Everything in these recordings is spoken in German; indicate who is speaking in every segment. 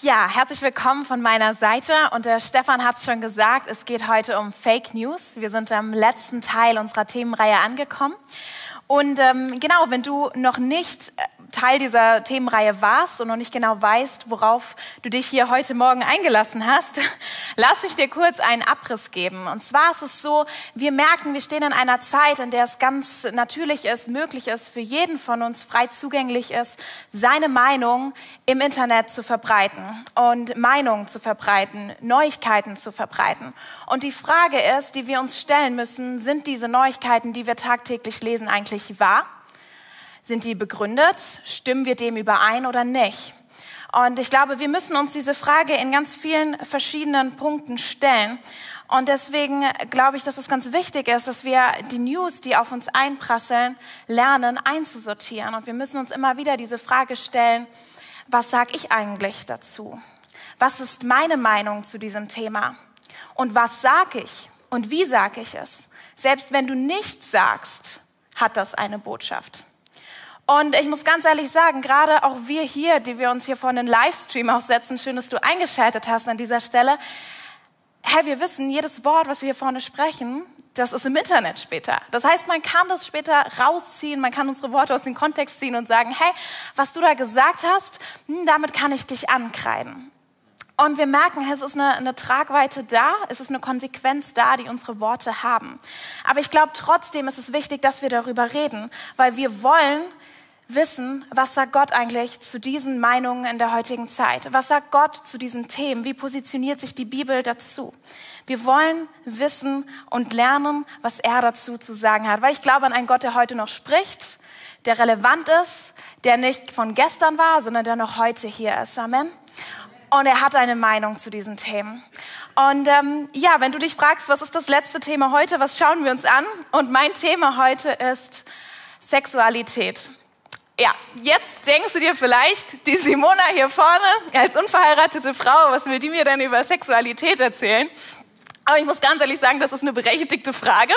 Speaker 1: Ja, herzlich willkommen von meiner Seite und der Stefan hat es schon gesagt, es geht heute um Fake News. Wir sind am letzten Teil unserer Themenreihe angekommen und genau, wenn du noch nicht Teil dieser Themenreihe warst und noch nicht genau weißt, worauf du dich hier heute Morgen eingelassen hast, lass mich dir kurz einen Abriss geben. Und zwar ist es so, wir merken, wir stehen in einer Zeit, in der es ganz natürlich ist, möglich ist, für jeden von uns frei zugänglich ist, seine Meinung im Internet zu verbreiten und Meinungen zu verbreiten, Neuigkeiten zu verbreiten. Und die Frage ist, die wir uns stellen müssen, sind diese Neuigkeiten, die wir tagtäglich lesen, eigentlich wahr? Sind die begründet? Stimmen wir dem überein oder nicht? Und ich glaube, wir müssen uns diese Frage in ganz vielen verschiedenen Punkten stellen. Und deswegen glaube ich, dass es ganz wichtig ist, dass wir die News, die auf uns einprasseln, lernen einzusortieren. Und wir müssen uns immer wieder diese Frage stellen, was sage ich eigentlich dazu? Was ist meine Meinung zu diesem Thema? Und was sage ich? Und wie sage ich es? Selbst wenn du nichts sagst, hat das eine Botschaft. Und ich muss ganz ehrlich sagen, gerade auch wir hier, die wir uns hier vor einen Livestream auch setzen, schön, dass du eingeschaltet hast an dieser Stelle. Hey, wir wissen, jedes Wort, was wir hier vorne sprechen, das ist im Internet später. Das heißt, man kann das später rausziehen, man kann unsere Worte aus dem Kontext ziehen und sagen, hey, was du da gesagt hast, damit kann ich dich ankreiden. Und wir merken, es ist eine Tragweite da, es ist eine Konsequenz da, die unsere Worte haben. Aber ich glaube, trotzdem ist es wichtig, dass wir darüber reden, weil wir wollen wissen, was sagt Gott eigentlich zu diesen Meinungen in der heutigen Zeit? Was sagt Gott zu diesen Themen? Wie positioniert sich die Bibel dazu? Wir wollen wissen und lernen, was er dazu zu sagen hat. Weil ich glaube an einen Gott, der heute noch spricht, der relevant ist, der nicht von gestern war, sondern der noch heute hier ist. Amen. Und er hat eine Meinung zu diesen Themen. Und ja, wenn du dich fragst, was ist das letzte Thema heute, was schauen wir uns an? Und mein Thema heute ist Sexualität. Ja, jetzt denkst du dir vielleicht, die Simona hier vorne, als unverheiratete Frau, was will die mir denn über Sexualität erzählen? Aber ich muss ganz ehrlich sagen, das ist eine berechtigte Frage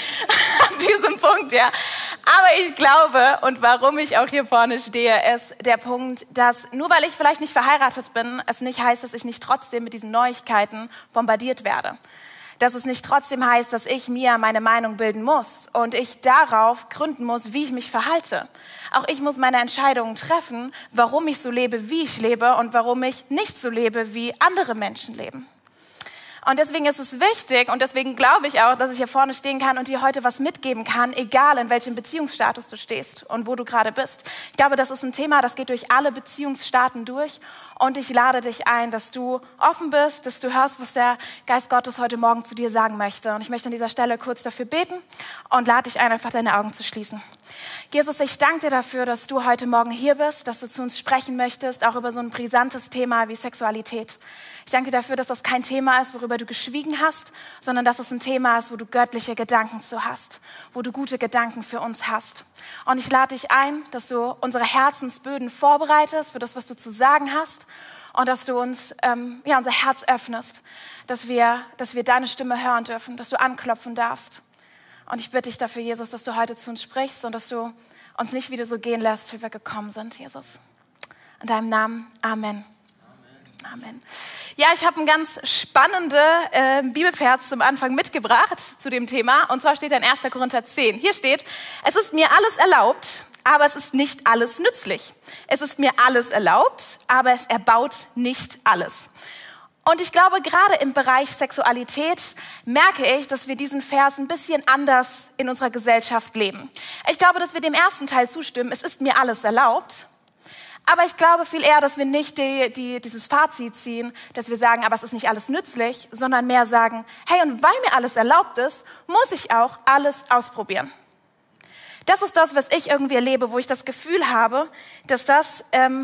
Speaker 1: an diesem Punkt, ja. Aber ich glaube, und warum ich auch hier vorne stehe, ist der Punkt, dass nur weil ich vielleicht nicht verheiratet bin, es nicht heißt, dass ich nicht trotzdem mit diesen Neuigkeiten bombardiert werde. Dass es nicht trotzdem heißt, dass ich mir meine Meinung bilden muss und ich darauf gründen muss, wie ich mich verhalte. Auch ich muss meine Entscheidungen treffen, warum ich so lebe, wie ich lebe und warum ich nicht so lebe, wie andere Menschen leben. Und deswegen ist es wichtig und deswegen glaube ich auch, dass ich hier vorne stehen kann und dir heute was mitgeben kann, egal in welchem Beziehungsstatus du stehst und wo du gerade bist. Ich glaube, das ist ein Thema, das geht durch alle Beziehungsstaaten durch und ich lade dich ein, dass du offen bist, dass du hörst, was der Geist Gottes heute Morgen zu dir sagen möchte. Und ich möchte an dieser Stelle kurz dafür beten und lade dich ein, einfach deine Augen zu schließen. Jesus, ich danke dir dafür, dass du heute Morgen hier bist, dass du zu uns sprechen möchtest, auch über so ein brisantes Thema wie Sexualität. Ich danke dir dafür, dass das kein Thema ist, worüber du geschwiegen hast, sondern dass es ein Thema ist, wo du göttliche Gedanken zu hast, wo du gute Gedanken für uns hast. Und ich lade dich ein, dass du unsere Herzensböden vorbereitest für das, was du zu sagen hast und dass du uns unser Herz öffnest, dass wir deine Stimme hören dürfen, dass du anklopfen darfst. Und ich bitte dich dafür, Jesus, dass du heute zu uns sprichst und dass du uns nicht wieder so gehen lässt, wie wir gekommen sind, Jesus. In deinem Namen, Amen. Amen. Ja, ich habe einen ganz spannenden Bibelvers zum Anfang mitgebracht zu dem Thema. Und zwar steht er in 1. Korinther 10. Hier steht, es ist mir alles erlaubt, aber es ist nicht alles nützlich. Es ist mir alles erlaubt, aber es erbaut nicht alles. Und ich glaube, gerade im Bereich Sexualität merke ich, dass wir diesen Vers ein bisschen anders in unserer Gesellschaft leben. Ich glaube, dass wir dem ersten Teil zustimmen, es ist mir alles erlaubt. Aber ich glaube viel eher, dass wir nicht dieses Fazit ziehen, dass wir sagen, aber es ist nicht alles nützlich, sondern mehr sagen, hey, und weil mir alles erlaubt ist, muss ich auch alles ausprobieren. Das ist das, was ich irgendwie erlebe, wo ich das Gefühl habe, dass das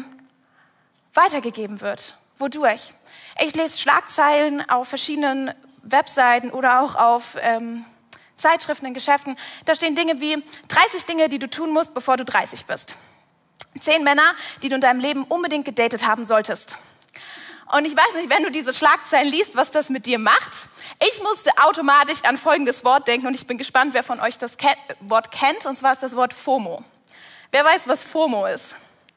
Speaker 1: weitergegeben wird. Wodurch? Ich lese Schlagzeilen auf verschiedenen Webseiten oder auch auf Zeitschriften in Geschäften. Da stehen Dinge wie 30 Dinge, die du tun musst, bevor du 30 bist. 10 Männer, die du in deinem Leben unbedingt gedatet haben solltest. Und ich weiß nicht, wenn du diese Schlagzeilen liest, was das mit dir macht. Ich musste automatisch an folgendes Wort denken und ich bin gespannt, wer von euch das Wort kennt. Und zwar ist das Wort FOMO. Wer weiß, was FOMO ist?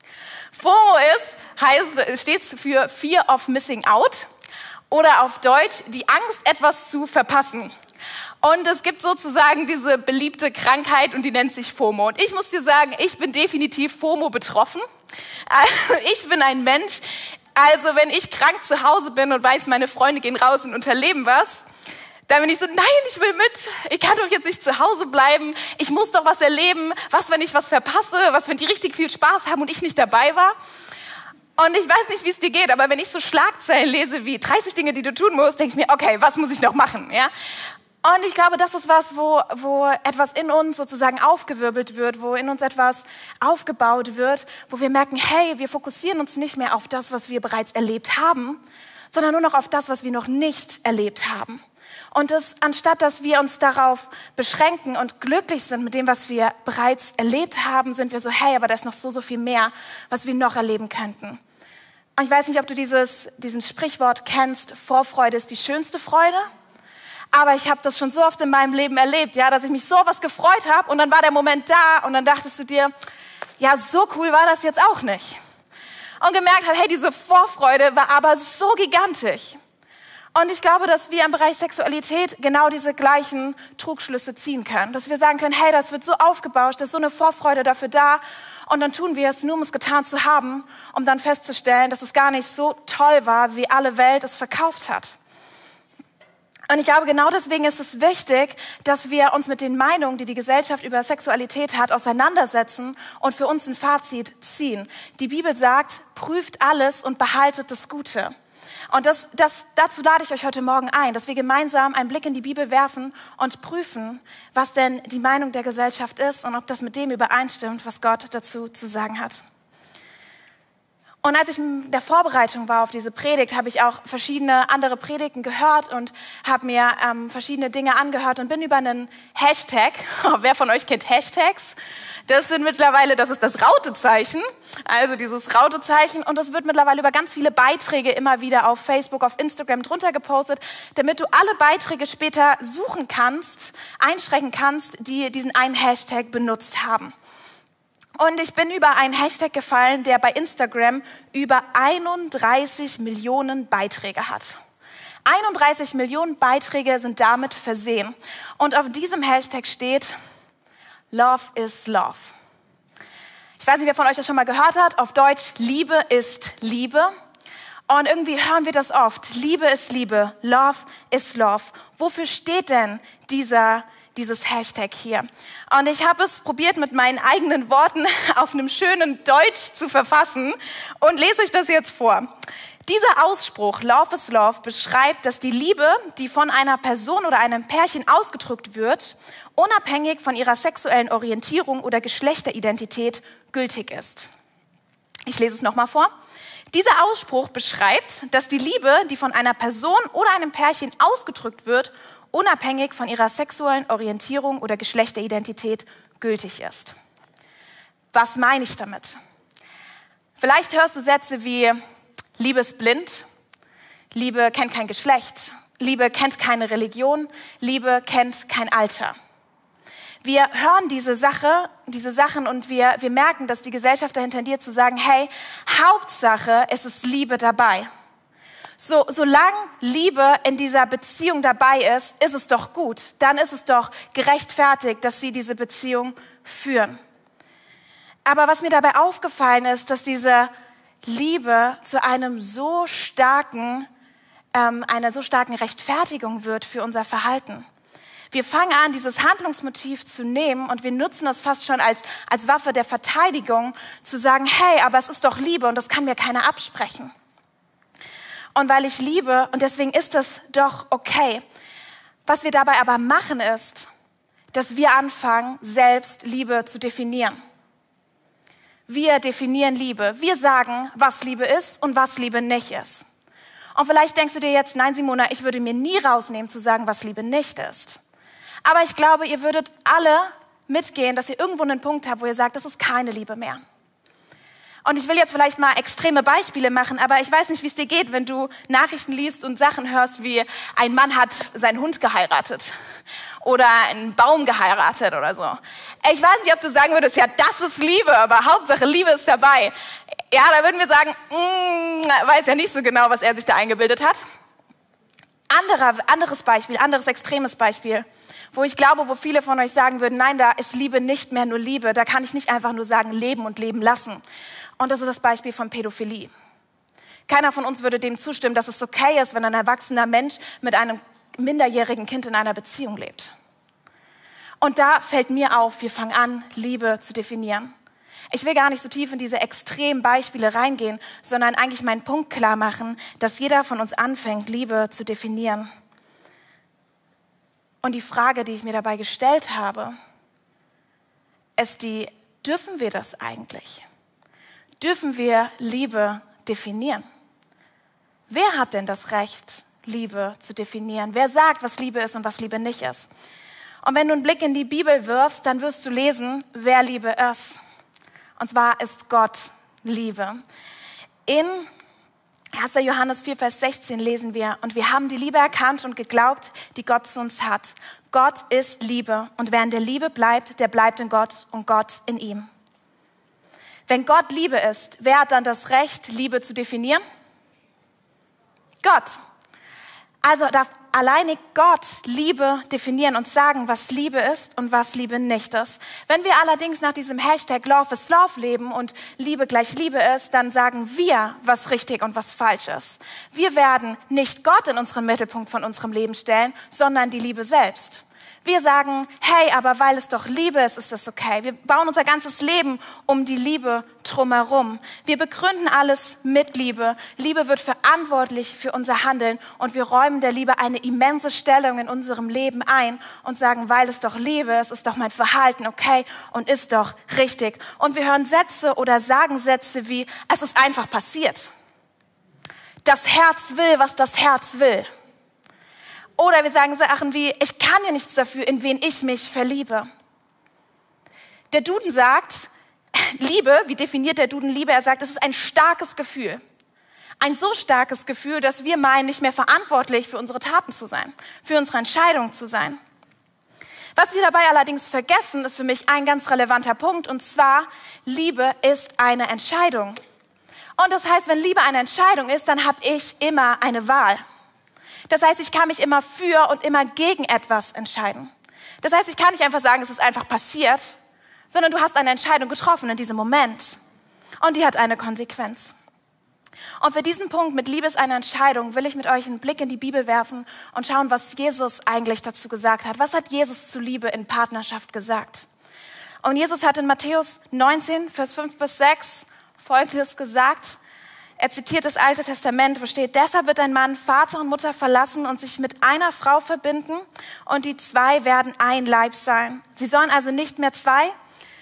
Speaker 1: FOMO steht für Fear of Missing Out oder auf Deutsch die Angst, etwas zu verpassen. Und es gibt sozusagen diese beliebte Krankheit und die nennt sich FOMO. Und ich muss dir sagen, ich bin definitiv FOMO betroffen. Ich bin ein Mensch, also wenn ich krank zu Hause bin und weiß, meine Freunde gehen raus und unterleben was, dann bin ich so, nein, ich will mit. Ich kann doch jetzt nicht zu Hause bleiben. Ich muss doch was erleben. Was, wenn ich was verpasse? Was, wenn die richtig viel Spaß haben und ich nicht dabei war? Und ich weiß nicht, wie es dir geht, aber wenn ich so Schlagzeilen lese wie 30 Dinge, die du tun musst, denke ich mir, okay, was muss ich noch machen? Ja? Und ich glaube, das ist was, wo etwas in uns sozusagen aufgewirbelt wird, wo in uns etwas aufgebaut wird, wo wir merken, hey, wir fokussieren uns nicht mehr auf das, was wir bereits erlebt haben, sondern nur noch auf das, was wir noch nicht erlebt haben. Und anstatt dass wir uns darauf beschränken und glücklich sind mit dem, was wir bereits erlebt haben, sind wir so, hey, aber da ist noch so viel mehr, was wir noch erleben könnten. Und ich weiß nicht, ob du diesen Sprichwort kennst, Vorfreude ist die schönste Freude. Aber ich habe das schon so oft in meinem Leben erlebt, ja, dass ich mich so auf was gefreut habe und dann war der Moment da und dann dachtest du dir, ja, so cool war das jetzt auch nicht. Und gemerkt habe, hey, diese Vorfreude war aber so gigantisch. Und ich glaube, dass wir im Bereich Sexualität genau diese gleichen Trugschlüsse ziehen können. Dass wir sagen können, hey, das wird so aufgebauscht, da ist so eine Vorfreude dafür da. Und dann tun wir es nur, um es getan zu haben, um dann festzustellen, dass es gar nicht so toll war, wie alle Welt es verkauft hat. Und ich glaube, genau deswegen ist es wichtig, dass wir uns mit den Meinungen, die die Gesellschaft über Sexualität hat, auseinandersetzen und für uns ein Fazit ziehen. Die Bibel sagt, prüft alles und behaltet das Gute. Und dazu lade ich euch heute Morgen ein, dass wir gemeinsam einen Blick in die Bibel werfen und prüfen, was denn die Meinung der Gesellschaft ist und ob das mit dem übereinstimmt, was Gott dazu zu sagen hat. Und als ich in der Vorbereitung war auf diese Predigt, habe ich auch verschiedene andere Predigten gehört und habe mir verschiedene Dinge angehört und bin über einen Hashtag, wer von euch kennt Hashtags? Das ist das Rautezeichen, also dieses Rautezeichen, und das wird mittlerweile über ganz viele Beiträge immer wieder auf Facebook, auf Instagram drunter gepostet, damit du alle Beiträge später suchen kannst, einschränken kannst, die diesen einen Hashtag benutzt haben. Und ich bin über einen Hashtag gefallen, der bei Instagram über 31 Millionen Beiträge hat. 31 Millionen Beiträge sind damit versehen. Und auf diesem Hashtag steht Love is Love. Ich weiß nicht, wer von euch das schon mal gehört hat. Auf Deutsch, Liebe ist Liebe. Und irgendwie hören wir das oft. Liebe ist Liebe, Love is Love. Wofür steht denn dieses Hashtag hier? Und ich habe es probiert, mit meinen eigenen Worten auf einem schönen Deutsch zu verfassen und lese euch das jetzt vor. Dieser Ausspruch, Love is Love, beschreibt, dass die Liebe, die von einer Person oder einem Pärchen ausgedrückt wird, unabhängig von ihrer sexuellen Orientierung oder Geschlechteridentität gültig ist. Ich lese es nochmal vor. Dieser Ausspruch beschreibt, dass die Liebe, die von einer Person oder einem Pärchen ausgedrückt wird, unabhängig von ihrer sexuellen Orientierung oder Geschlechteridentität gültig ist. Was meine ich damit? Vielleicht hörst du Sätze wie Liebe ist blind, Liebe kennt kein Geschlecht, Liebe kennt keine Religion, Liebe kennt kein Alter. Wir hören diese Sachen und wir merken, dass die Gesellschaft dahin tendiert zu sagen, hey, Hauptsache es ist Liebe dabei. Solange Liebe in dieser Beziehung dabei ist es doch gut. Dann ist es doch gerechtfertigt, dass sie diese Beziehung führen. Aber was mir dabei aufgefallen ist, dass diese Liebe zu einer so starken Rechtfertigung wird für unser Verhalten. Wir fangen an, dieses Handlungsmotiv zu nehmen und wir nutzen es fast schon als Waffe der Verteidigung, zu sagen, hey, aber es ist doch Liebe und das kann mir keiner absprechen. Und weil ich liebe, und deswegen ist es doch okay. Was wir dabei aber machen ist, dass wir anfangen, selbst Liebe zu definieren. Wir definieren Liebe. Wir sagen, was Liebe ist und was Liebe nicht ist. Und vielleicht denkst du dir jetzt, nein Simona, ich würde mir nie rausnehmen zu sagen, was Liebe nicht ist. Aber ich glaube, ihr würdet alle mitgehen, dass ihr irgendwo einen Punkt habt, wo ihr sagt, das ist keine Liebe mehr. Und ich will jetzt vielleicht mal extreme Beispiele machen, aber ich weiß nicht, wie es dir geht, wenn du Nachrichten liest und Sachen hörst, wie ein Mann hat seinen Hund geheiratet oder einen Baum geheiratet oder so. Ich weiß nicht, ob du sagen würdest, ja, das ist Liebe, aber Hauptsache Liebe ist dabei. Ja, da würden wir sagen, weiß ja nicht so genau, was er sich da eingebildet hat. Anderes Beispiel, anderes extremes Beispiel, wo ich glaube, wo viele von euch sagen würden, nein, da ist Liebe nicht mehr nur Liebe, da kann ich nicht einfach nur sagen, leben und leben lassen. Und das ist das Beispiel von Pädophilie. Keiner von uns würde dem zustimmen, dass es okay ist, wenn ein erwachsener Mensch mit einem minderjährigen Kind in einer Beziehung lebt. Und da fällt mir auf, wir fangen an, Liebe zu definieren. Ich will gar nicht so tief in diese extremen Beispiele reingehen, sondern eigentlich meinen Punkt klar machen, dass jeder von uns anfängt, Liebe zu definieren. Und die Frage, die ich mir dabei gestellt habe, ist die, dürfen wir das eigentlich? Dürfen wir Liebe definieren? Wer hat denn das Recht, Liebe zu definieren? Wer sagt, was Liebe ist und was Liebe nicht ist? Und wenn du einen Blick in die Bibel wirfst, dann wirst du lesen, wer Liebe ist. Und zwar ist Gott Liebe. In 1. Johannes 4, Vers 16 lesen wir, und wir haben die Liebe erkannt und geglaubt, die Gott zu uns hat. Gott ist Liebe und wer in der Liebe bleibt, der bleibt in Gott und Gott in ihm. Wenn Gott Liebe ist, wer hat dann das Recht, Liebe zu definieren? Gott. Also darf alleinig Gott Liebe definieren und sagen, was Liebe ist und was Liebe nicht ist. Wenn wir allerdings nach diesem Hashtag Love is Love leben und Liebe gleich Liebe ist, dann sagen wir, was richtig und was falsch ist. Wir werden nicht Gott in unseren Mittelpunkt von unserem Leben stellen, sondern die Liebe selbst. Wir sagen, hey, aber weil es doch Liebe ist, ist das okay. Wir bauen unser ganzes Leben um die Liebe drumherum. Wir begründen alles mit Liebe. Liebe wird verantwortlich für unser Handeln und wir räumen der Liebe eine immense Stellung in unserem Leben ein und sagen, weil es doch Liebe ist, ist doch mein Verhalten okay und ist doch richtig. Und wir hören Sätze oder sagen Sätze wie, es ist einfach passiert. Das Herz will, was das Herz will. Oder wir sagen Sachen wie, ich kann ja nichts dafür, in wen ich mich verliebe. Der Duden sagt, Liebe, wie definiert der Duden Liebe? Er sagt, es ist ein starkes Gefühl. Ein so starkes Gefühl, dass wir meinen, nicht mehr verantwortlich für unsere Taten zu sein, für unsere Entscheidungen zu sein. Was wir dabei allerdings vergessen, ist für mich ein ganz relevanter Punkt, und zwar, Liebe ist eine Entscheidung. Und das heißt, wenn Liebe eine Entscheidung ist, dann habe ich immer eine Wahl. Das heißt, ich kann mich immer für und immer gegen etwas entscheiden. Das heißt, ich kann nicht einfach sagen, es ist einfach passiert, sondern du hast eine Entscheidung getroffen in diesem Moment. Und die hat eine Konsequenz. Und für diesen Punkt mit Liebe ist eine Entscheidung, will ich mit euch einen Blick in die Bibel werfen und schauen, was Jesus eigentlich dazu gesagt hat. Was hat Jesus zu Liebe in Partnerschaft gesagt? Und Jesus hat in Matthäus 19, Vers 5 bis 6 Folgendes gesagt. Er zitiert das Alte Testament, wo steht, deshalb wird ein Mann Vater und Mutter verlassen und sich mit einer Frau verbinden und die zwei werden ein Leib sein. Sie sind also nicht mehr zwei,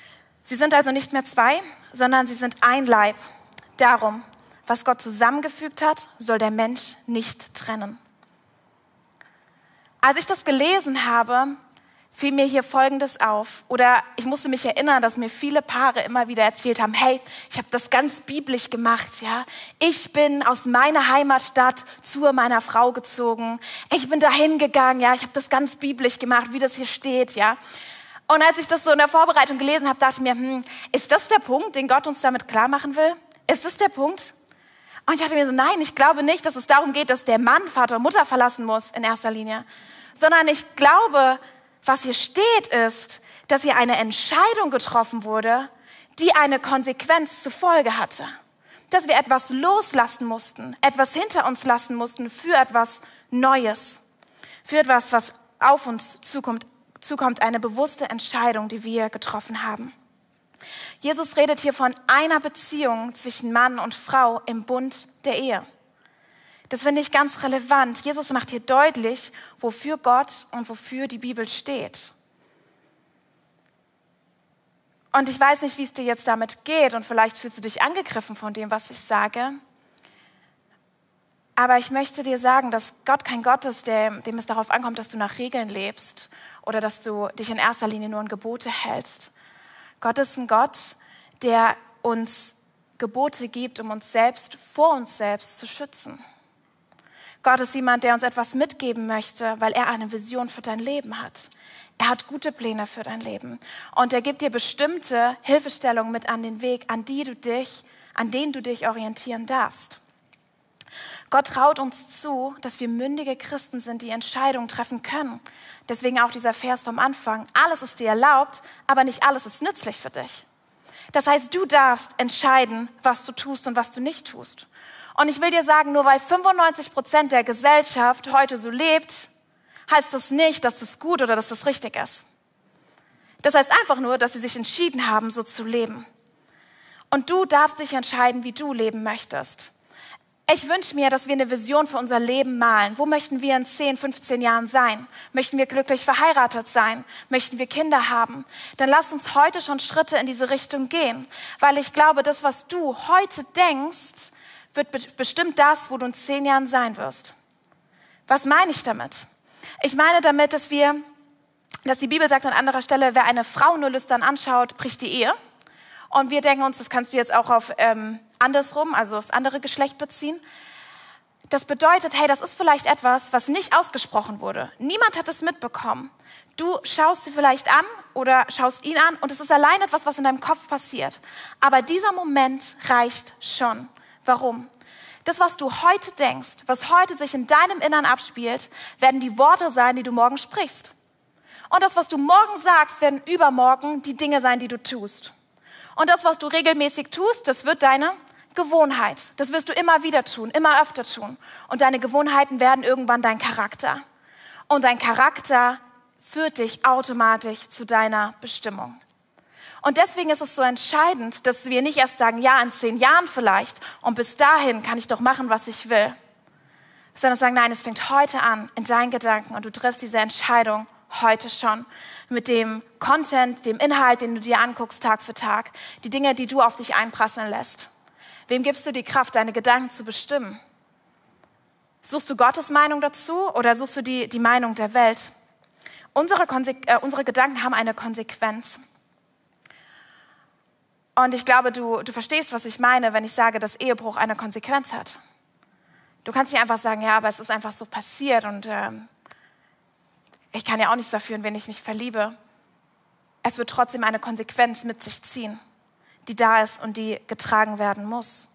Speaker 1: sondern sie sind ein Leib. Darum, was Gott zusammengefügt hat, soll der Mensch nicht trennen. Als ich das gelesen habe, fiel mir hier Folgendes auf. Oder ich musste mich erinnern, dass mir viele Paare immer wieder erzählt haben, hey, ich habe das ganz biblisch gemacht. Ja, ich bin aus meiner Heimatstadt zu meiner Frau gezogen. Ich bin dahin gegangen. Ja, ich habe das ganz biblisch gemacht, wie das hier steht. Ja. Und als ich das so in der Vorbereitung gelesen habe, dachte ich mir, ist das der Punkt, den Gott uns damit klar machen will? Ist das der Punkt? Und ich dachte mir so, nein, ich glaube nicht, dass es darum geht, dass der Mann Vater und Mutter verlassen muss in erster Linie. Sondern ich glaube, was hier steht, ist, dass hier eine Entscheidung getroffen wurde, die eine Konsequenz zur Folge hatte. Dass wir etwas loslassen mussten, etwas hinter uns lassen mussten für etwas Neues. Für etwas, was auf uns zukommt, eine bewusste Entscheidung, die wir getroffen haben. Jesus redet hier von einer Beziehung zwischen Mann und Frau im Bund der Ehe. Das finde ich ganz relevant. Jesus macht hier deutlich, wofür Gott und wofür die Bibel steht. Und ich weiß nicht, wie es dir jetzt damit geht und vielleicht fühlst du dich angegriffen von dem, was ich sage. Aber ich möchte dir sagen, dass Gott kein Gott ist, dem es darauf ankommt, dass du nach Regeln lebst oder dass du dich in erster Linie nur an Gebote hältst. Gott ist ein Gott, der uns Gebote gibt, um uns selbst vor uns selbst zu schützen. Gott ist jemand, der uns etwas mitgeben möchte, weil er eine Vision für dein Leben hat. Er hat gute Pläne für dein Leben und er gibt dir bestimmte Hilfestellungen mit an den Weg, an denen du dich orientieren darfst. Gott traut uns zu, dass wir mündige Christen sind, die Entscheidungen treffen können. Deswegen auch dieser Vers vom Anfang. Alles ist dir erlaubt, aber nicht alles ist nützlich für dich. Das heißt, du darfst entscheiden, was du tust und was du nicht tust. Und ich will dir sagen, nur weil 95% der Gesellschaft heute so lebt, heißt das nicht, dass das gut oder dass das richtig ist. Das heißt einfach nur, dass sie sich entschieden haben, so zu leben. Und du darfst dich entscheiden, wie du leben möchtest. Ich wünsche mir, dass wir eine Vision für unser Leben malen. Wo möchten wir in 10, 15 Jahren sein? Möchten wir glücklich verheiratet sein? Möchten wir Kinder haben? Dann lass uns heute schon Schritte in diese Richtung gehen. Weil ich glaube, das, was du heute denkst, wird bestimmt das, wo du in 10 Jahren sein wirst. Was meine ich damit? Ich meine damit, dass die Bibel sagt an anderer Stelle, wer eine Frau nur lüstern anschaut, bricht die Ehe. Und wir denken uns, das kannst du jetzt auch auf andersrum, also aufs andere Geschlecht beziehen. Das bedeutet, hey, das ist vielleicht etwas, was nicht ausgesprochen wurde. Niemand hat es mitbekommen. Du schaust sie vielleicht an oder schaust ihn an und es ist allein etwas, was in deinem Kopf passiert. Aber dieser Moment reicht schon. Warum? Das, was du heute denkst, was heute sich in deinem Innern abspielt, werden die Worte sein, die du morgen sprichst. Und das, was du morgen sagst, werden übermorgen die Dinge sein, die du tust. Und das, was du regelmäßig tust, das wird deine Gewohnheit. Das wirst du immer wieder tun, immer öfter tun. Und deine Gewohnheiten werden irgendwann dein Charakter. Und dein Charakter führt dich automatisch zu deiner Bestimmung. Und deswegen ist es so entscheidend, dass wir nicht erst sagen, ja, in 10 Jahren vielleicht und bis dahin kann ich doch machen, was ich will. Sondern sagen, nein, es fängt heute an in deinen Gedanken und du triffst diese Entscheidung heute schon mit dem Content, dem Inhalt, den du dir anguckst Tag für Tag, die Dinge, die du auf dich einprasseln lässt. Wem gibst du die Kraft, deine Gedanken zu bestimmen? Suchst du Gottes Meinung dazu oder suchst du die Meinung der Welt? Unsere Gedanken haben eine Konsequenz. Und ich glaube, du verstehst, was ich meine, wenn ich sage, dass Ehebruch eine Konsequenz hat. Du kannst nicht einfach sagen, ja, aber es ist einfach so passiert und ich kann ja auch nichts dafür, in wen ich mich verliebe. Es wird trotzdem eine Konsequenz mit sich ziehen, die da ist und die getragen werden muss.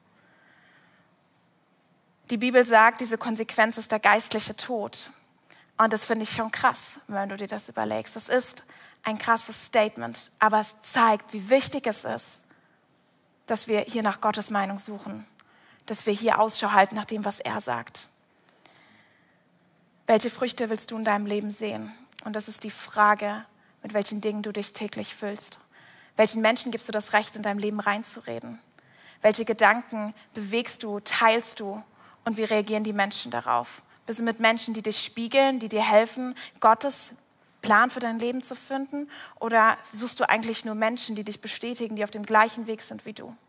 Speaker 1: Die Bibel sagt, diese Konsequenz ist der geistliche Tod. Und das finde ich schon krass, wenn du dir das überlegst. Das ist ein krasses Statement, aber es zeigt, wie wichtig es ist, dass wir hier nach Gottes Meinung suchen, dass wir hier Ausschau halten nach dem, was er sagt. Welche Früchte willst du in deinem Leben sehen? Und das ist die Frage, mit welchen Dingen du dich täglich füllst. Welchen Menschen gibst du das Recht, in deinem Leben reinzureden? Welche Gedanken bewegst du, teilst du und wie reagieren die Menschen darauf? Bist du mit Menschen, die dich spiegeln, die dir helfen, Gottes Plan für dein Leben zu finden? Oder suchst du eigentlich nur Menschen, die dich bestätigen, die auf dem gleichen Weg sind wie du?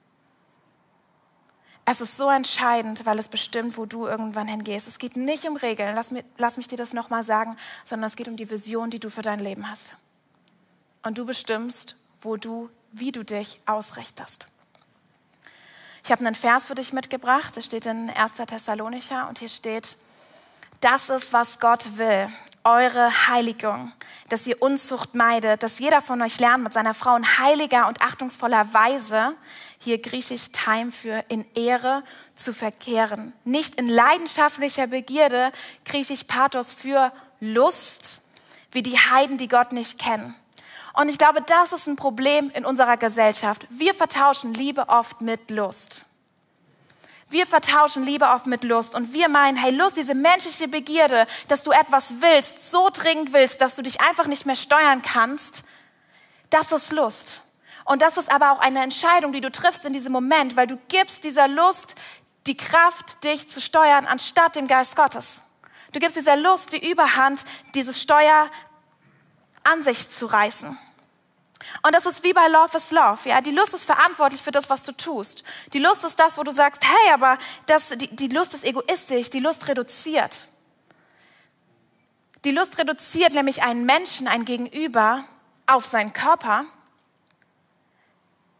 Speaker 1: Es ist so entscheidend, weil es bestimmt, wo du irgendwann hingehst. Es geht nicht um Regeln, lass mich dir das nochmal sagen, sondern es geht um die Vision, die du für dein Leben hast. Und du bestimmst, wie du dich ausrichtest. Ich habe einen Vers für dich mitgebracht, der steht in 1. Thessalonicher und hier steht, das ist, was Gott will, eure Heiligung, dass ihr Unzucht meidet, dass jeder von euch lernt, mit seiner Frau in heiliger und achtungsvoller Weise, hier griechisch Time für in Ehre, zu verkehren. Nicht in leidenschaftlicher Begierde, griechisch Pathos für Lust, wie die Heiden, die Gott nicht kennen. Und ich glaube, das ist ein Problem in unserer Gesellschaft. Wir vertauschen Liebe oft mit Lust. Wir vertauschen Liebe oft mit Lust und wir meinen, hey, Lust, diese menschliche Begierde, dass du etwas willst, so dringend willst, dass du dich einfach nicht mehr steuern kannst, das ist Lust. Und das ist aber auch eine Entscheidung, die du triffst in diesem Moment, weil du gibst dieser Lust die Kraft, dich zu steuern, anstatt dem Geist Gottes. Du gibst dieser Lust die Überhand, dieses Steuer an sich zu reißen. Und das ist wie bei Love is Love. Ja? Die Lust ist verantwortlich für das, was du tust. Die Lust ist das, wo du sagst, hey, aber die Lust ist egoistisch, die Lust reduziert. Die Lust reduziert nämlich einen Menschen, ein Gegenüber, auf seinen Körper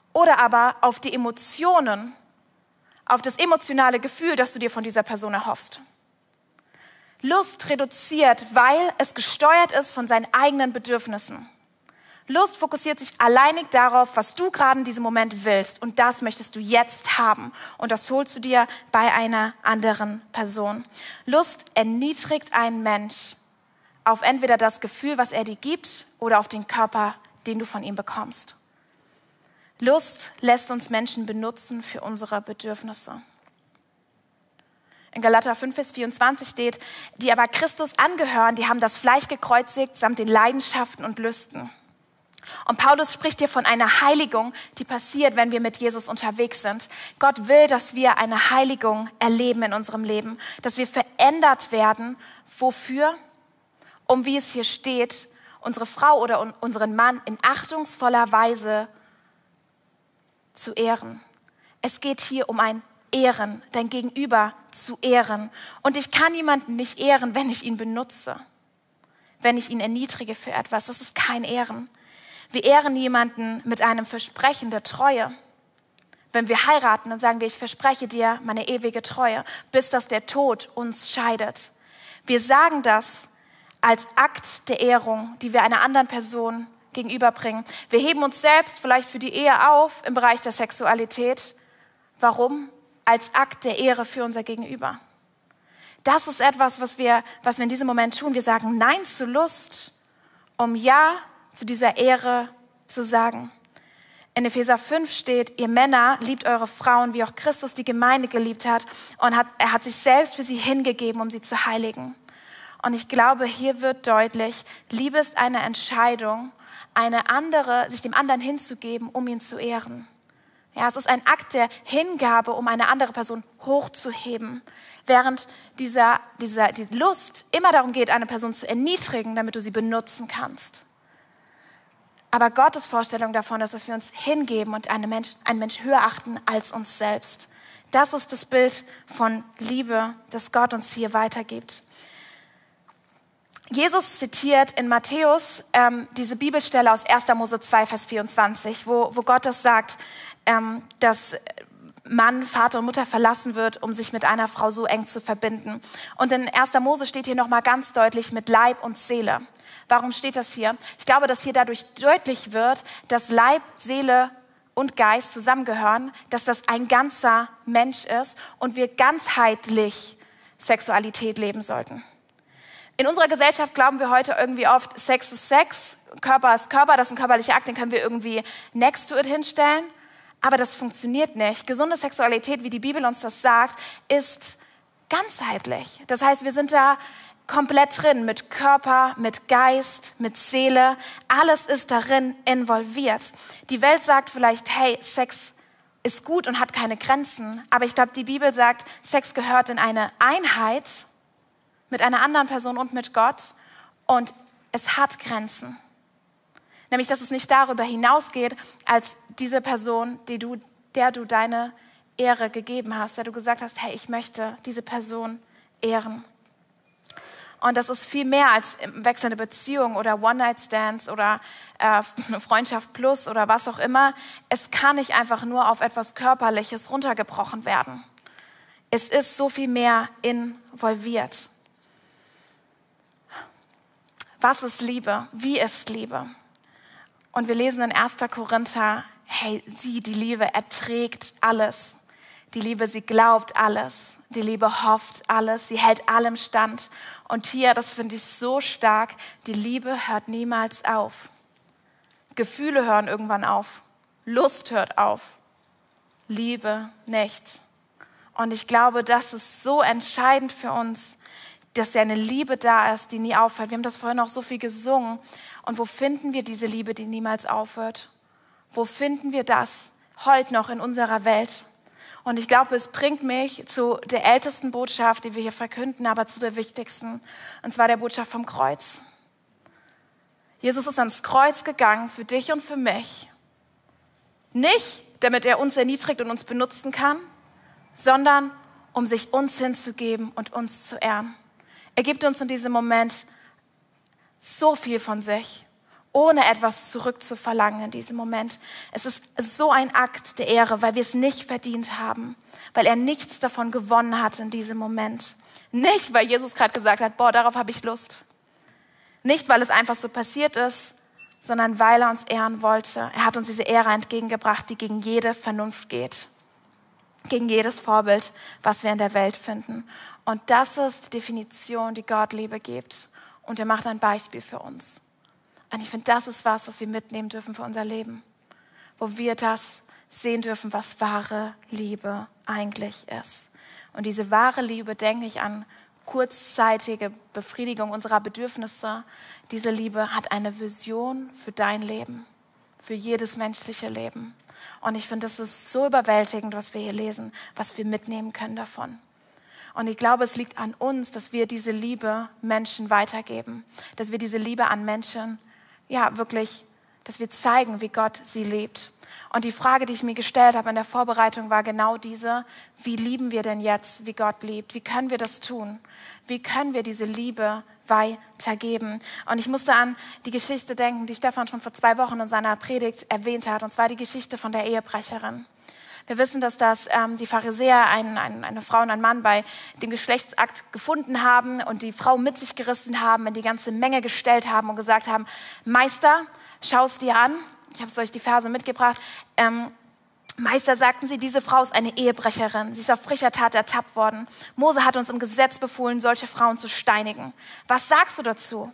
Speaker 1: oder aber auf die Emotionen, auf das emotionale Gefühl, das du dir von dieser Person erhoffst. Lust reduziert, weil es gesteuert ist von seinen eigenen Bedürfnissen. Lust fokussiert sich alleinig darauf, was du gerade in diesem Moment willst. Und das möchtest du jetzt haben. Und das holst du dir bei einer anderen Person. Lust erniedrigt einen Mensch auf entweder das Gefühl, was er dir gibt, oder auf den Körper, den du von ihm bekommst. Lust lässt uns Menschen benutzen für unsere Bedürfnisse. In Galater 5, Vers 24 steht, die aber Christus angehören, die haben das Fleisch gekreuzigt samt den Leidenschaften und Lüsten. Und Paulus spricht hier von einer Heiligung, die passiert, wenn wir mit Jesus unterwegs sind. Gott will, dass wir eine Heiligung erleben in unserem Leben, dass wir verändert werden. Wofür? Um, wie es hier steht, unsere Frau oder unseren Mann in achtungsvoller Weise zu ehren. Es geht hier um ein Ehren, dein Gegenüber zu ehren. Und ich kann jemanden nicht ehren, wenn ich ihn benutze, wenn ich ihn erniedrige für etwas. Das ist kein Ehren. Wir ehren jemanden mit einem Versprechen der Treue. Wenn wir heiraten, dann sagen wir, ich verspreche dir meine ewige Treue, bis dass der Tod uns scheidet. Wir sagen das als Akt der Ehrung, die wir einer anderen Person gegenüberbringen. Wir heben uns selbst vielleicht für die Ehe auf im Bereich der Sexualität. Warum? Als Akt der Ehre für unser Gegenüber. Das ist etwas, was wir in diesem Moment tun. Wir sagen Nein zu Lust, um Ja zu dieser Ehre zu sagen. In Epheser 5 steht, ihr Männer, liebt eure Frauen, wie auch Christus die Gemeinde geliebt hat. Und er hat sich selbst für sie hingegeben, um sie zu heiligen. Und ich glaube, hier wird deutlich, Liebe ist eine Entscheidung, sich dem anderen hinzugeben, um ihn zu ehren. Ja, es ist ein Akt der Hingabe, um eine andere Person hochzuheben. Während die Lust immer darum geht, eine Person zu erniedrigen, damit du sie benutzen kannst. Aber Gottes Vorstellung davon ist, dass wir uns hingeben und einen Mensch höher achten als uns selbst. Das ist das Bild von Liebe, das Gott uns hier weitergibt. Jesus zitiert in Matthäus diese Bibelstelle aus 1. Mose 2, Vers 24, wo Gott das sagt, dass Mann, Vater und Mutter verlassen wird, um sich mit einer Frau so eng zu verbinden. Und in 1. Mose steht hier nochmal ganz deutlich mit Leib und Seele. Warum steht das hier? Ich glaube, dass hier dadurch deutlich wird, dass Leib, Seele und Geist zusammengehören, dass das ein ganzer Mensch ist und wir ganzheitlich Sexualität leben sollten. In unserer Gesellschaft glauben wir heute irgendwie oft, Sex ist Sex, Körper ist Körper, das ist ein körperlicher Akt, den können wir irgendwie next to it hinstellen. Aber das funktioniert nicht. Gesunde Sexualität, wie die Bibel uns das sagt, ist ganzheitlich. Das heißt, wir sind da komplett drin, mit Körper, mit Geist, mit Seele. Alles ist darin involviert. Die Welt sagt vielleicht, hey, Sex ist gut und hat keine Grenzen. Aber ich glaube, die Bibel sagt, Sex gehört in eine Einheit mit einer anderen Person und mit Gott. Und es hat Grenzen. Nämlich, dass es nicht darüber hinausgeht, als diese Person, der du deine Ehre gegeben hast, der du gesagt hast, hey, ich möchte diese Person ehren. Und das ist viel mehr als wechselnde Beziehung oder One-Night-Stands oder Freundschaft plus oder was auch immer. Es kann nicht einfach nur auf etwas Körperliches runtergebrochen werden. Es ist so viel mehr involviert. Was ist Liebe? Wie ist Liebe? Und wir lesen in 1. Korinther, hey, die Liebe erträgt alles. Die Liebe, sie glaubt alles. Die Liebe hofft alles. Sie hält allem stand. Und hier, das finde ich so stark, die Liebe hört niemals auf. Gefühle hören irgendwann auf. Lust hört auf. Liebe nicht. Und ich glaube, das ist so entscheidend für uns, dass ja eine Liebe da ist, die nie aufhört. Wir haben das vorhin auch so viel gesungen. Und wo finden wir diese Liebe, die niemals aufhört? Wo finden wir das heute noch in unserer Welt? Und ich glaube, es bringt mich zu der ältesten Botschaft, die wir hier verkünden, aber zu der wichtigsten. Und zwar der Botschaft vom Kreuz. Jesus ist ans Kreuz gegangen für dich und für mich. Nicht, damit er uns erniedrigt und uns benutzen kann, sondern um sich uns hinzugeben und uns zu ehren. Er gibt uns in diesem Moment so viel von sich, ohne etwas zurückzuverlangen in diesem Moment. Es ist so ein Akt der Ehre, weil wir es nicht verdient haben, weil er nichts davon gewonnen hat in diesem Moment. Nicht, weil Jesus gerade gesagt hat, boah, darauf habe ich Lust. Nicht, weil es einfach so passiert ist, sondern weil er uns ehren wollte. Er hat uns diese Ehre entgegengebracht, die gegen jede Vernunft geht. Gegen jedes Vorbild, was wir in der Welt finden. Und das ist die Definition, die Gott Liebe gibt. Und er macht ein Beispiel für uns. Und ich finde, das ist was wir mitnehmen dürfen für unser Leben. Wo wir das sehen dürfen, was wahre Liebe eigentlich ist. Und diese wahre Liebe, denke ich an kurzzeitige Befriedigung unserer Bedürfnisse. Diese Liebe hat eine Vision für dein Leben, für jedes menschliche Leben. Und ich finde, das ist so überwältigend, was wir hier lesen, was wir mitnehmen können davon. Und ich glaube, es liegt an uns, dass wir diese Liebe Menschen weitergeben, dass wir diese Liebe an Menschen, wirklich, dass wir zeigen, wie Gott sie liebt. Und die Frage, die ich mir gestellt habe in der Vorbereitung, war genau diese: Wie lieben wir denn jetzt, wie Gott liebt? Wie können wir das tun? Wie können wir diese Liebe weitergeben? Und ich musste an die Geschichte denken, die Stefan schon vor 2 Wochen in seiner Predigt erwähnt hat, und zwar die Geschichte von der Ehebrecherin. Wir wissen, dass die Pharisäer eine Frau und einen Mann bei dem Geschlechtsakt gefunden haben und die Frau mit sich gerissen haben, in die ganze Menge gestellt haben und gesagt haben: Meister, schau es dir an. Ich habe euch die Verse mitgebracht. Meister, sagten sie, diese Frau ist eine Ehebrecherin. Sie ist auf frischer Tat ertappt worden. Mose hat uns im Gesetz befohlen, solche Frauen zu steinigen. Was sagst du dazu?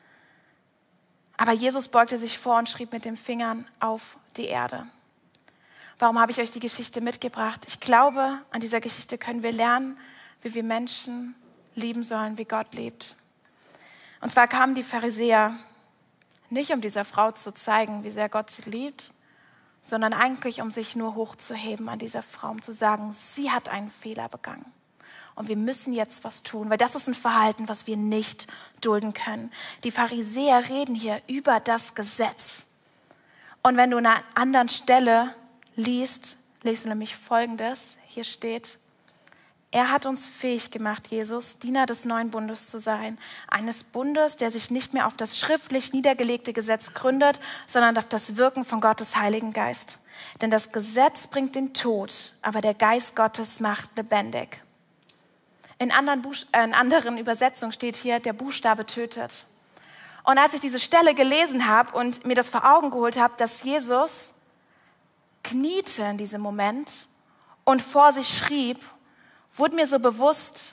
Speaker 1: Aber Jesus beugte sich vor und schrieb mit den Fingern auf die Erde. Warum habe ich euch die Geschichte mitgebracht? Ich glaube, an dieser Geschichte können wir lernen, wie wir Menschen lieben sollen, wie Gott liebt. Und zwar kamen die Pharisäer nicht, um dieser Frau zu zeigen, wie sehr Gott sie liebt, sondern eigentlich, um sich nur hochzuheben an dieser Frau, um zu sagen, sie hat einen Fehler begangen. Und wir müssen jetzt was tun, weil das ist ein Verhalten, was wir nicht dulden können. Die Pharisäer reden hier über das Gesetz. Und wenn du an einer anderen Stelle liest du nämlich Folgendes. Hier steht: Er hat uns fähig gemacht, Jesus, Diener des neuen Bundes zu sein. Eines Bundes, der sich nicht mehr auf das schriftlich niedergelegte Gesetz gründet, sondern auf das Wirken von Gottes Heiligen Geist. Denn das Gesetz bringt den Tod, aber der Geist Gottes macht lebendig. In anderen Übersetzungen steht hier, der Buchstabe tötet. Und als ich diese Stelle gelesen habe und mir das vor Augen geholt habe, dass Jesus kniete in diesem Moment und vor sich schrieb, wurde mir so bewusst,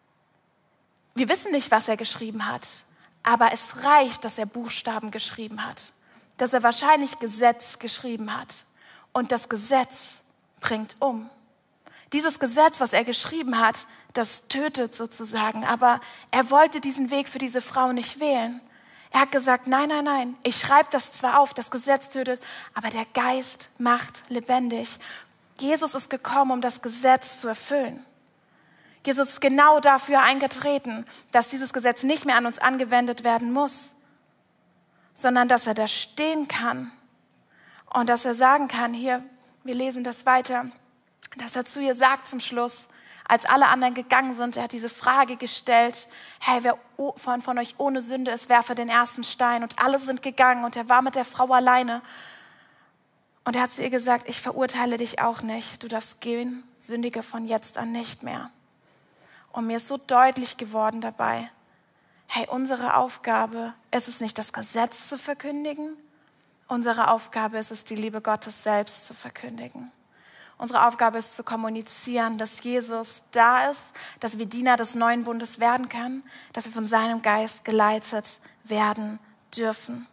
Speaker 1: wir wissen nicht, was er geschrieben hat, aber es reicht, dass er Buchstaben geschrieben hat, dass er wahrscheinlich Gesetz geschrieben hat. Und das Gesetz bringt um. Dieses Gesetz, was er geschrieben hat, das tötet sozusagen, aber er wollte diesen Weg für diese Frau nicht wählen. Er hat gesagt, nein, ich schreibe das zwar auf, das Gesetz tötet, aber der Geist macht lebendig. Jesus ist gekommen, um das Gesetz zu erfüllen. Jesus ist genau dafür eingetreten, dass dieses Gesetz nicht mehr an uns angewendet werden muss, sondern dass er da stehen kann und dass er sagen kann, hier, wir lesen das weiter, dass er zu ihr sagt zum Schluss, als alle anderen gegangen sind, er hat diese Frage gestellt, hey, wer von euch ohne Sünde ist, werfe den ersten Stein. Und alle sind gegangen und er war mit der Frau alleine. Und er hat zu ihr gesagt, ich verurteile dich auch nicht, du darfst gehen, sündige von jetzt an nicht mehr. Und mir ist so deutlich geworden dabei, hey, unsere Aufgabe ist es nicht, das Gesetz zu verkündigen, unsere Aufgabe ist es, die Liebe Gottes selbst zu verkündigen. Unsere Aufgabe ist zu kommunizieren, dass Jesus da ist, dass wir Diener des neuen Bundes werden können, dass wir von seinem Geist geleitet werden dürfen.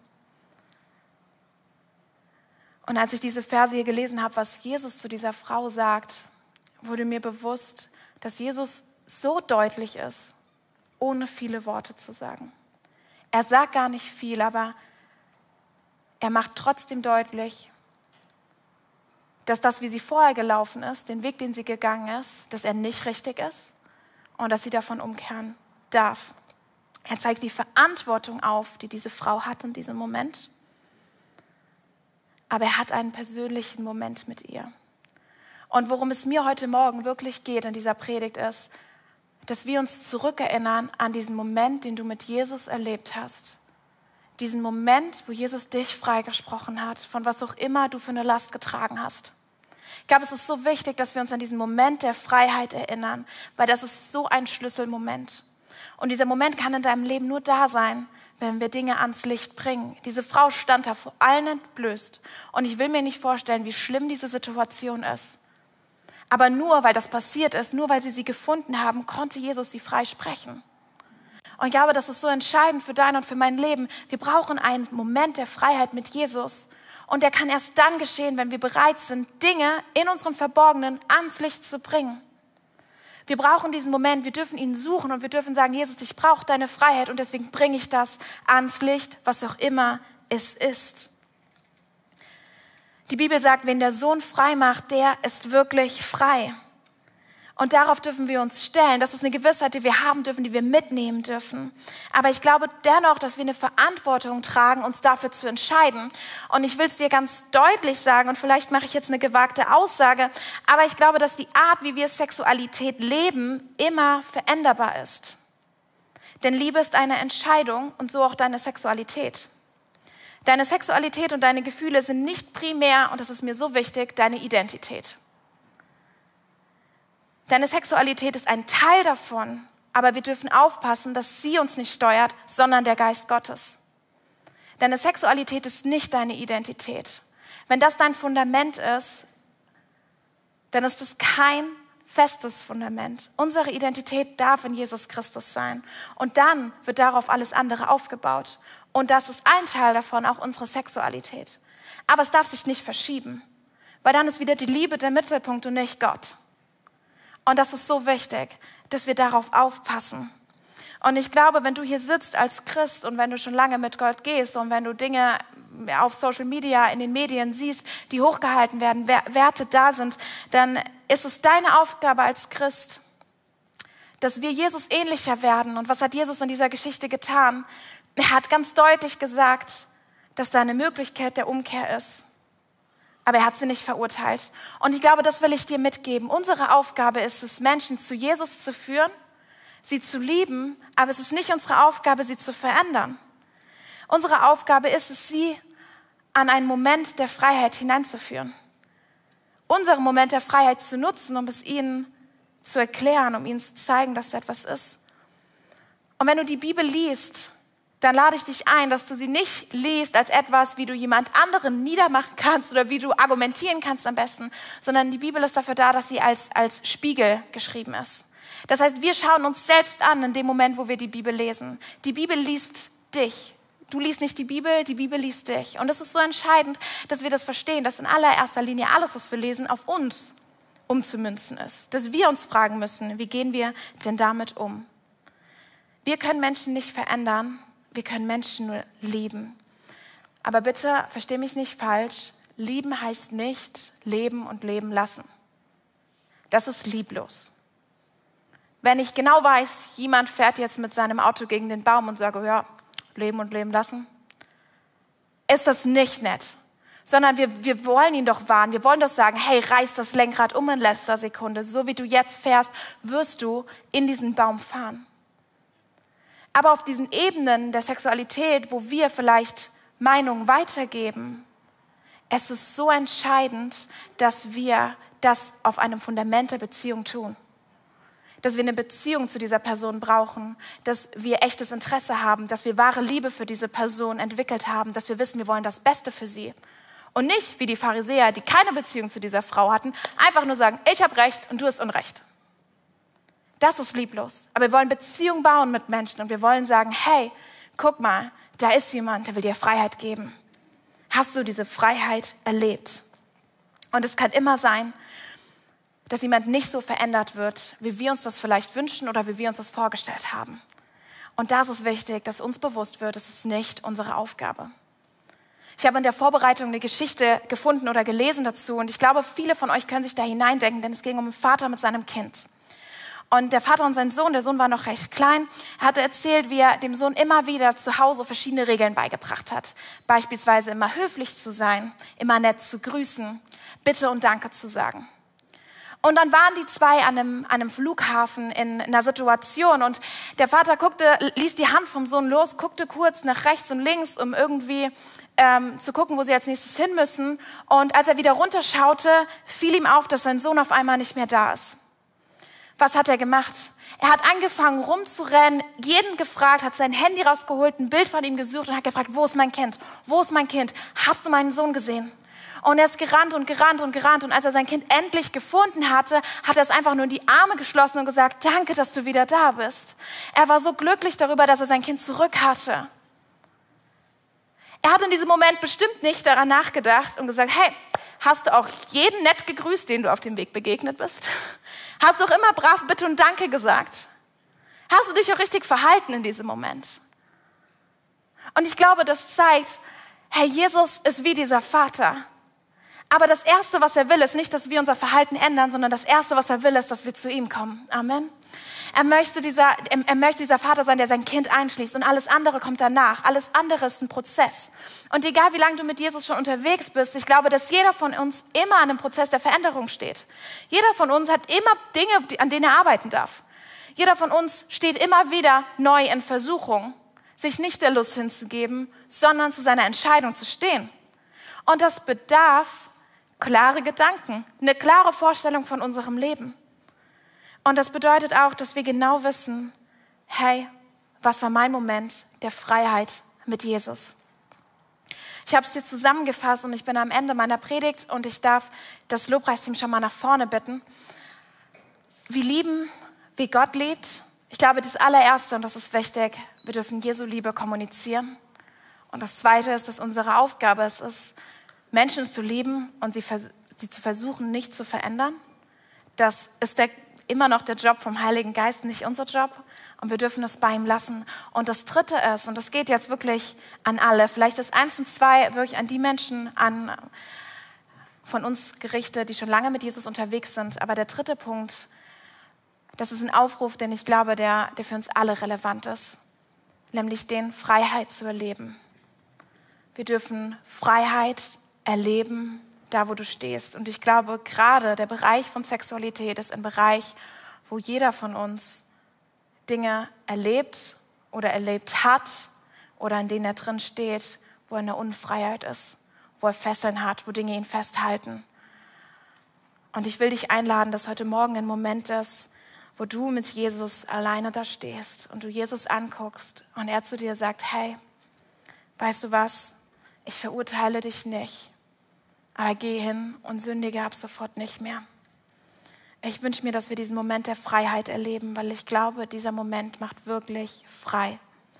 Speaker 1: Und als ich diese Verse hier gelesen habe, was Jesus zu dieser Frau sagt, wurde mir bewusst, dass Jesus so deutlich ist, ohne viele Worte zu sagen. Er sagt gar nicht viel, aber er macht trotzdem deutlich, dass das, wie sie vorher gelaufen ist, den Weg, den sie gegangen ist, dass er nicht richtig ist und dass sie davon umkehren darf. Er zeigt die Verantwortung auf, die diese Frau hat in diesem Moment. Aber er hat einen persönlichen Moment mit ihr. Und worum es mir heute Morgen wirklich geht in dieser Predigt ist, dass wir uns zurückerinnern an diesen Moment, den du mit Jesus erlebt hast. diesen Moment, wo Jesus dich freigesprochen hat, von was auch immer du für eine Last getragen hast. Ich glaube, es ist so wichtig, dass wir uns an diesen Moment der Freiheit erinnern, weil das ist so ein Schlüsselmoment. Und dieser Moment kann in deinem Leben nur da sein, wenn wir Dinge ans Licht bringen. Diese Frau stand da vor allen entblößt. Und ich will mir nicht vorstellen, wie schlimm diese Situation ist. Aber nur weil das passiert ist, nur weil sie gefunden haben, konnte Jesus sie freisprechen. Und ich glaube, das ist so entscheidend für dein und für mein Leben. Wir brauchen einen Moment der Freiheit mit Jesus. Und der kann erst dann geschehen, wenn wir bereit sind, Dinge in unserem Verborgenen ans Licht zu bringen. Wir brauchen diesen Moment, wir dürfen ihn suchen und wir dürfen sagen, Jesus, ich brauche deine Freiheit und deswegen bringe ich das ans Licht, was auch immer es ist. Die Bibel sagt, wen der Sohn frei macht, der ist wirklich frei. Und darauf dürfen wir uns stellen. Das ist eine Gewissheit, die wir haben dürfen, die wir mitnehmen dürfen. Aber ich glaube dennoch, dass wir eine Verantwortung tragen, uns dafür zu entscheiden. Und ich will es dir ganz deutlich sagen, und vielleicht mache ich jetzt eine gewagte Aussage, aber ich glaube, dass die Art, wie wir Sexualität leben, immer veränderbar ist. Denn Liebe ist eine Entscheidung und so auch deine Sexualität. Deine Sexualität und deine Gefühle sind nicht primär, und das ist mir so wichtig, deine Identität. Deine Sexualität ist ein Teil davon, aber wir dürfen aufpassen, dass sie uns nicht steuert, sondern der Geist Gottes. Deine Sexualität ist nicht deine Identität. Wenn das dein Fundament ist, dann ist es kein festes Fundament. Unsere Identität darf in Jesus Christus sein. Und dann wird darauf alles andere aufgebaut. Und das ist ein Teil davon, auch unsere Sexualität. Aber es darf sich nicht verschieben, weil dann ist wieder die Liebe der Mittelpunkt und nicht Gott. Und das ist so wichtig, dass wir darauf aufpassen. Und ich glaube, wenn du hier sitzt als Christ und wenn du schon lange mit Gott gehst und wenn du Dinge auf Social Media, in den Medien siehst, die hochgehalten werden, Werte da sind, dann ist es deine Aufgabe als Christ, dass wir Jesus ähnlicher werden. Und was hat Jesus in dieser Geschichte getan? Er hat ganz deutlich gesagt, dass da eine Möglichkeit der Umkehr ist. Aber er hat sie nicht verurteilt. Und ich glaube, das will ich dir mitgeben. Unsere Aufgabe ist es, Menschen zu Jesus zu führen, sie zu lieben, aber es ist nicht unsere Aufgabe, sie zu verändern. Unsere Aufgabe ist es, sie an einen Moment der Freiheit hineinzuführen. Unseren Moment der Freiheit zu nutzen, um es ihnen zu erklären, um ihnen zu zeigen, dass da etwas ist. Und wenn du die Bibel liest, dann lade ich dich ein, dass du sie nicht liest als etwas, wie du jemand anderen niedermachen kannst oder wie du argumentieren kannst am besten, sondern die Bibel ist dafür da, dass sie als Spiegel geschrieben ist. Das heißt, wir schauen uns selbst an in dem Moment, wo wir die Bibel lesen. Die Bibel liest dich. Du liest nicht die Bibel liest dich. Und es ist so entscheidend, dass wir das verstehen, dass in allererster Linie alles, was wir lesen, auf uns umzumünzen ist. Dass wir uns fragen müssen, wie gehen wir denn damit um? Wir können Menschen nicht verändern. Wir können Menschen nur lieben. Aber bitte, versteh mich nicht falsch, lieben heißt nicht leben und leben lassen. Das ist lieblos. Wenn ich genau weiß, jemand fährt jetzt mit seinem Auto gegen den Baum und sage, ja, leben und leben lassen, ist das nicht nett. Sondern wir wollen ihn doch warnen. Wir wollen doch sagen, hey, reiß das Lenkrad um in letzter Sekunde. So wie du jetzt fährst, wirst du in diesen Baum fahren. Aber auf diesen Ebenen der Sexualität, wo wir vielleicht Meinungen weitergeben, es ist so entscheidend, dass wir das auf einem Fundament der Beziehung tun. Dass wir eine Beziehung zu dieser Person brauchen, dass wir echtes Interesse haben, dass wir wahre Liebe für diese Person entwickelt haben, dass wir wissen, wir wollen das Beste für sie. Und nicht wie die Pharisäer, die keine Beziehung zu dieser Frau hatten, einfach nur sagen, ich habe Recht und du hast Unrecht. Das ist lieblos. Aber wir wollen Beziehung bauen mit Menschen und wir wollen sagen, hey, guck mal, da ist jemand, der will dir Freiheit geben. Hast du diese Freiheit erlebt? Und es kann immer sein, dass jemand nicht so verändert wird, wie wir uns das vielleicht wünschen oder wie wir uns das vorgestellt haben. Und da ist es wichtig, dass uns bewusst wird, es ist nicht unsere Aufgabe. Ich habe in der Vorbereitung eine Geschichte gefunden oder gelesen dazu und ich glaube, viele von euch können sich da hineindenken, denn es ging um einen Vater mit seinem Kind. Und der Vater und sein Sohn, der Sohn war noch recht klein, hatte erzählt, wie er dem Sohn immer wieder zu Hause verschiedene Regeln beigebracht hat. Beispielsweise immer höflich zu sein, immer nett zu grüßen, Bitte und Danke zu sagen. Und dann waren die zwei an einem Flughafen in einer Situation und der Vater ließ die Hand vom Sohn los, guckte kurz nach rechts und links, um irgendwie zu gucken, wo sie als nächstes hin müssen. Und als er wieder runterschaute, fiel ihm auf, dass sein Sohn auf einmal nicht mehr da ist. Was hat er gemacht? Er hat angefangen rumzurennen, jeden gefragt, hat sein Handy rausgeholt, ein Bild von ihm gesucht und hat gefragt, wo ist mein Kind? Wo ist mein Kind? Hast du meinen Sohn gesehen? Und er ist gerannt und gerannt und gerannt. Und als er sein Kind endlich gefunden hatte, hat er es einfach nur in die Arme geschlossen und gesagt, danke, dass du wieder da bist. Er war so glücklich darüber, dass er sein Kind zurück hatte. Er hat in diesem Moment bestimmt nicht daran nachgedacht und gesagt, hey, hast du auch jeden nett gegrüßt, den du auf dem Weg begegnet bist? Hast du auch immer brav Bitte und Danke gesagt? Hast du dich auch richtig verhalten in diesem Moment? Und ich glaube, das zeigt, hey, Jesus ist wie dieser Vater. Aber das Erste, was er will, ist nicht, dass wir unser Verhalten ändern, sondern das Erste, was er will, ist, dass wir zu ihm kommen. Amen. Er möchte dieser Vater sein, der sein Kind einschließt und alles andere kommt danach. Alles andere ist ein Prozess. Und egal, wie lange du mit Jesus schon unterwegs bist, ich glaube, dass jeder von uns immer an einem Prozess der Veränderung steht. Jeder von uns hat immer Dinge, an denen er arbeiten darf. Jeder von uns steht immer wieder neu in Versuchung, sich nicht der Lust hinzugeben, sondern zu seiner Entscheidung zu stehen. Und das bedarf klare Gedanken, eine klare Vorstellung von unserem Leben. Und das bedeutet auch, dass wir genau wissen, hey, was war mein Moment der Freiheit mit Jesus? Ich habe es dir zusammengefasst und ich bin am Ende meiner Predigt und ich darf das Lobpreisteam schon mal nach vorne bitten. Wir lieben, wie Gott liebt. Ich glaube, das allererste, und das ist wichtig, wir dürfen Jesu Liebe kommunizieren. Und das zweite ist, dass unsere Aufgabe es ist, Menschen zu lieben und sie zu versuchen, nicht zu verändern. Das ist immer noch der Job vom Heiligen Geist, nicht unser Job. Und wir dürfen es bei ihm lassen. Und das Dritte ist, und das geht jetzt wirklich an alle, vielleicht ist 1 und 2 wirklich an die Menschen von uns gerichtet, die schon lange mit Jesus unterwegs sind. Aber der dritte Punkt, das ist ein Aufruf, den ich glaube, der für uns alle relevant ist. Nämlich den, Freiheit zu erleben. Wir dürfen Freiheit erleben, da wo du stehst. Und ich glaube, gerade der Bereich von Sexualität ist ein Bereich, wo jeder von uns Dinge erlebt oder erlebt hat oder in denen er drin steht, wo er in der Unfreiheit ist, wo er Fesseln hat, wo Dinge ihn festhalten. Und ich will dich einladen, dass heute Morgen ein Moment ist, wo du mit Jesus alleine da stehst und du Jesus anguckst und er zu dir sagt, hey, weißt du was, ich verurteile dich nicht. Aber geh hin und sündige ab sofort nicht mehr. Ich wünsche mir, dass wir diesen Moment der Freiheit erleben, weil ich glaube, dieser Moment macht wirklich frei.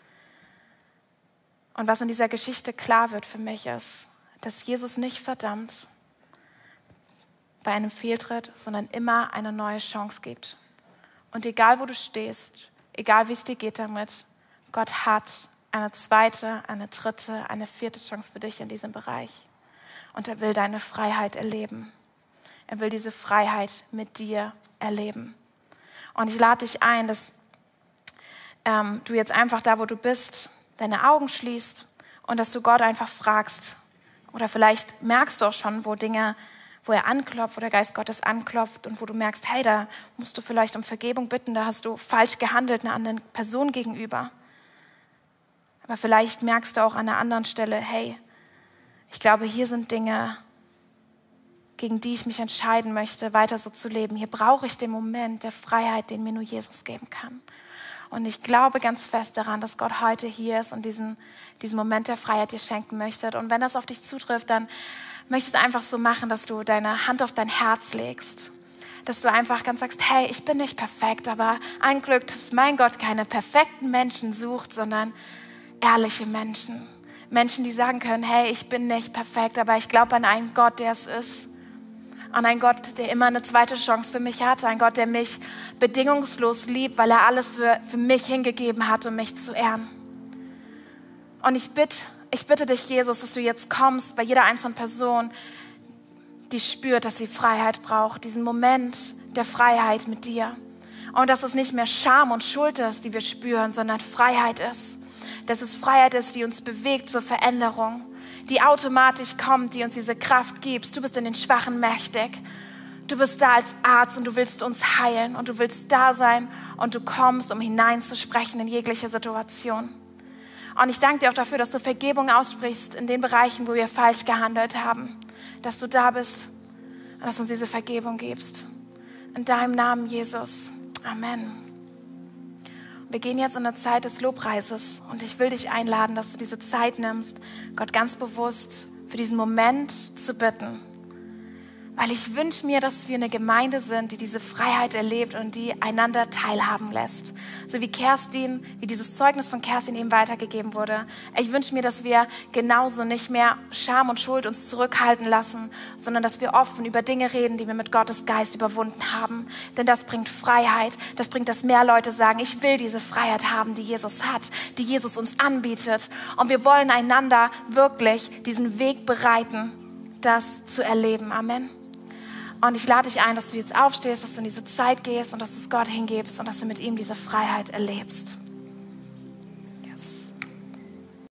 Speaker 1: Und was in dieser Geschichte klar wird für mich ist, dass Jesus nicht verdammt bei einem Fehltritt, sondern immer eine neue Chance gibt. Und egal, wo du stehst, egal, wie es dir geht damit, Gott hat eine zweite, eine dritte, eine vierte Chance für dich in diesem Bereich. Und er will deine Freiheit erleben. Er will diese Freiheit mit dir erleben. Und ich lade dich ein, dass du jetzt einfach da, wo du bist, deine Augen schließt und dass du Gott einfach fragst. Oder vielleicht merkst du auch schon, wo er anklopft, wo der Geist Gottes anklopft und wo du merkst, hey, da musst du vielleicht um Vergebung bitten, da hast du falsch gehandelt einer anderen Person gegenüber. Aber vielleicht merkst du auch an einer anderen Stelle, hey, ich glaube, hier sind Dinge, gegen die ich mich entscheiden möchte, weiter so zu leben. Hier brauche ich den Moment der Freiheit, den mir nur Jesus geben kann. Und ich glaube ganz fest daran, dass Gott heute hier ist und diesen Moment der Freiheit dir schenken möchte. Und wenn das auf dich zutrifft, dann möchte ich es einfach so machen, dass du deine Hand auf dein Herz legst. Dass du einfach ganz sagst, hey, ich bin nicht perfekt, aber ein Glück, dass mein Gott keine perfekten Menschen sucht, sondern ehrliche Menschen. Menschen, die sagen können, hey, ich bin nicht perfekt, aber ich glaube an einen Gott, der es ist. An einen Gott, der immer eine zweite Chance für mich hat. Ein Gott, der mich bedingungslos liebt, weil er alles für mich hingegeben hat, um mich zu ehren. Und ich bitte dich, Jesus, dass du jetzt kommst bei jeder einzelnen Person, die spürt, dass sie Freiheit braucht. Diesen Moment der Freiheit mit dir. Und dass es nicht mehr Scham und Schuld ist, die wir spüren, sondern Freiheit ist. Dass es Freiheit ist, die uns bewegt zur Veränderung, die automatisch kommt, die uns diese Kraft gibt. Du bist in den Schwachen mächtig. Du bist da als Arzt und du willst uns heilen und du willst da sein und du kommst, um hineinzusprechen in jegliche Situation. Und ich danke dir auch dafür, dass du Vergebung aussprichst in den Bereichen, wo wir falsch gehandelt haben. Dass du da bist und dass du uns diese Vergebung gibst. In deinem Namen, Jesus. Amen. Wir gehen jetzt in eine Zeit des Lobpreises und ich will dich einladen, dass du diese Zeit nimmst, Gott ganz bewusst für diesen Moment zu bitten. Weil ich wünsche mir, dass wir eine Gemeinde sind, die diese Freiheit erlebt und die einander teilhaben lässt. So wie Kerstin, wie dieses Zeugnis von Kerstin eben weitergegeben wurde. Ich wünsche mir, dass wir genauso nicht mehr Scham und Schuld uns zurückhalten lassen, sondern dass wir offen über Dinge reden, die wir mit Gottes Geist überwunden haben. Denn das bringt Freiheit, das bringt, dass mehr Leute sagen, ich will diese Freiheit haben, die Jesus hat, die Jesus uns anbietet. Und wir wollen einander wirklich diesen Weg bereiten, das zu erleben. Amen. Und ich lade dich ein, dass du jetzt aufstehst, dass du in diese Zeit gehst und dass du es Gott hingibst und dass du mit ihm diese Freiheit erlebst.